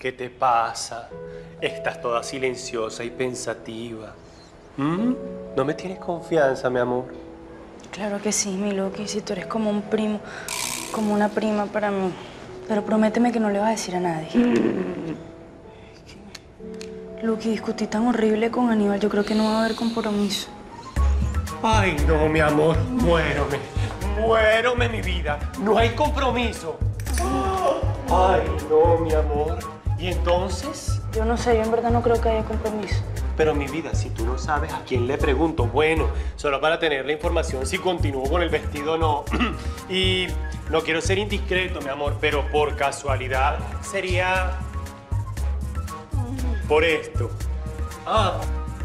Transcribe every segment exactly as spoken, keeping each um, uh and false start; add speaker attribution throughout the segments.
Speaker 1: ¿qué te pasa? Estás toda silenciosa y pensativa. ¿Mm? ¿No me tienes confianza, mi amor?
Speaker 2: Claro que sí, mi Luqui. Si tú eres como un primo, como una prima para mí. Pero prométeme que no le vas a decir a nadie. Mm. Luqui, discutí tan horrible con Aníbal. Yo creo que no va a haber compromiso.
Speaker 1: Ay, no, mi amor. Muérome. Muérome, mi vida. No hay compromiso. Ay, no, mi amor. ¿Y entonces?
Speaker 2: Yo no sé, yo en verdad no creo que haya compromiso.
Speaker 1: Pero mi vida, si tú no sabes, ¿a quién le pregunto? Bueno, solo para tener la información si continúo con el vestido o no. Y no quiero ser indiscreto, mi amor, pero por casualidad sería... por esto. Ah.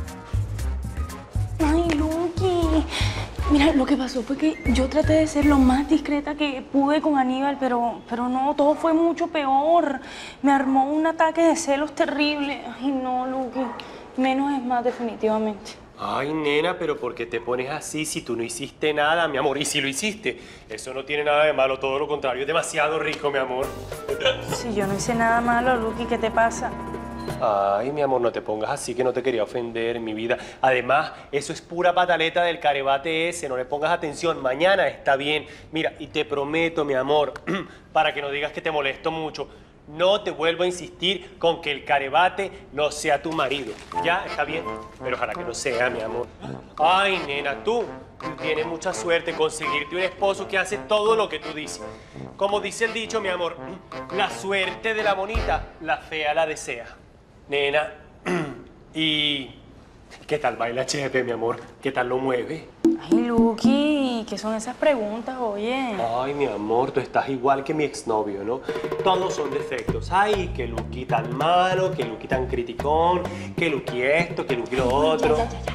Speaker 2: Ay, Luqui. Mira, lo que pasó fue que yo traté de ser lo más discreta que pude con Aníbal, pero, pero no, todo fue mucho peor. Me armó un ataque de celos terrible. Ay, no, Luqui. Menos es más, definitivamente.
Speaker 1: Ay, nena, pero ¿por qué te pones así si tú no hiciste nada, mi amor? Y si lo hiciste, eso no tiene nada de malo, todo lo contrario, es demasiado rico, mi amor.
Speaker 2: Si yo no hice nada malo, Luqui, ¿qué te pasa?
Speaker 1: Ay, mi amor, no te pongas así, que no te quería ofender en mi vida. Además, eso es pura pataleta del carebate ese, no le pongas atención. Mañana está bien. Mira, y te prometo, mi amor, para que no digas que te molesto mucho, no te vuelvo a insistir con que el carebate no sea tu marido. ¿Ya? ¿Está bien? Pero ojalá que no sea, mi amor. Ay, nena, tú tienes mucha suerte conseguirte un esposo que hace todo lo que tú dices. Como dice el dicho, mi amor, la suerte de la bonita, la fea la desea. Nena, ¿y qué tal baila Chepe, mi amor? ¿Qué tal lo mueve?
Speaker 2: Ay, Luqui, ¿qué son esas preguntas, oye?
Speaker 1: Ay, mi amor, tú estás igual que mi exnovio, ¿no? Todos son defectos. Ay, que Luqui tan malo, que Luqui tan criticón, que Luqui esto, que Luqui lo otro.
Speaker 2: Ya, ya, ya, ya.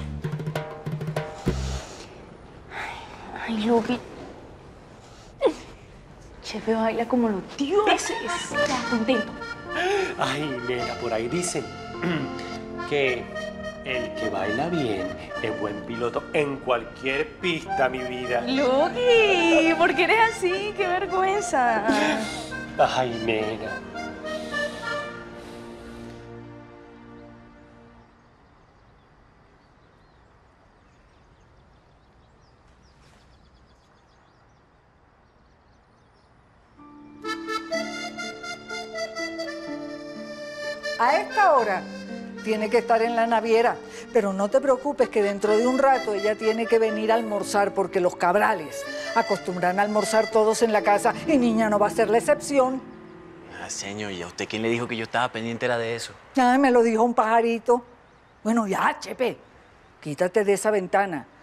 Speaker 2: Ay, Luqui. Chepe baila como los dioses. Ya, contento.
Speaker 1: Ay, nena, por ahí dicen que el que baila bien es buen piloto en cualquier pista, mi vida.
Speaker 2: Luqui, ¿por qué eres así? ¡Qué vergüenza!
Speaker 1: Ay, nena.
Speaker 3: A esta hora tiene que estar en la naviera, pero no te preocupes que dentro de un rato ella tiene que venir a almorzar porque los Cabrales acostumbran a almorzar todos en la casa y niña no va a ser la excepción.
Speaker 4: Ah, señor, ¿y a usted quién le dijo que yo estaba pendiente era de eso?
Speaker 3: Ay, me lo dijo un pajarito. Bueno, ya, Chepe, quítate de esa ventana.